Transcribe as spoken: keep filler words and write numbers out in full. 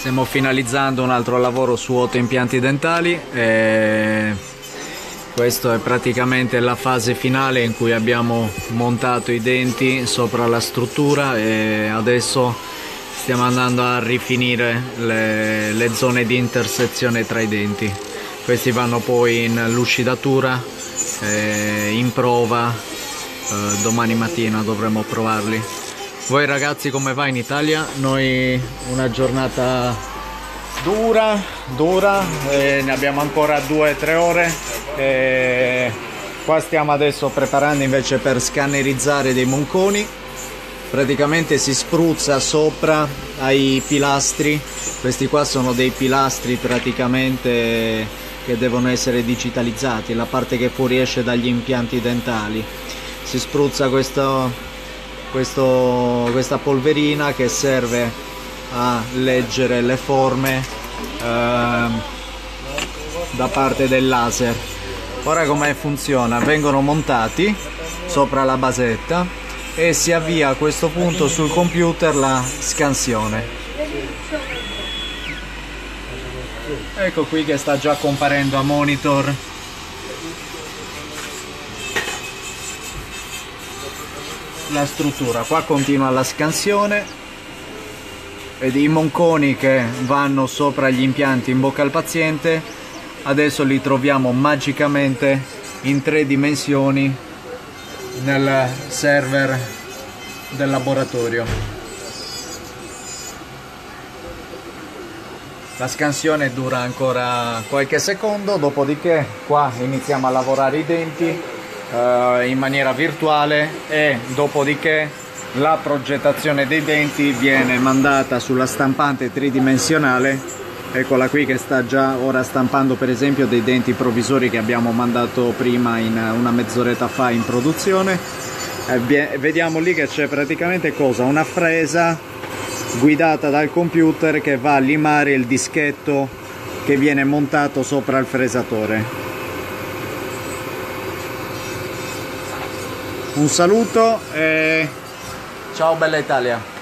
Stiamo finalizzando un altro lavoro su otto impianti dentali e questo è praticamente la fase finale in cui abbiamo montato i denti sopra la struttura e adesso stiamo andando a rifinire le, le zone di intersezione tra i denti. Questi vanno poi in lucidatura, eh, in prova, eh, domani mattina dovremo provarli. Voi ragazzi come va in Italia? Noi una giornata dura, dura, eh, ne abbiamo ancora due o tre ore. E qua stiamo adesso preparando invece per scannerizzare dei monconi. Praticamente si spruzza sopra ai pilastri. Questi qua sono dei pilastri praticamente che devono essere digitalizzati, la parte che fuoriesce dagli impianti dentali. Si spruzza questo Questo, questa polverina che serve a leggere le forme eh, da parte del laser. Ora come funziona? Vengono montati sopra la basetta e si avvia a questo punto sul computer la scansione. Ecco qui che sta già comparendo a monitor la struttura. Qua continua la scansione ed i monconi che vanno sopra gli impianti in bocca al paziente adesso li troviamo magicamente in tre dimensioni nel server del laboratorio. La scansione dura ancora qualche secondo, dopodiché qua iniziamo a lavorare i denti in maniera virtuale e dopodiché la progettazione dei denti viene mandata sulla stampante tridimensionale. Eccola qui che sta già ora stampando per esempio dei denti provvisori che abbiamo mandato prima in una mezz'oretta fa in produzione. E vediamo lì che c'è praticamente cosa? Una fresa guidata dal computer che va a limare il dischetto che viene montato sopra il fresatore. Un saluto e ciao bella Italia!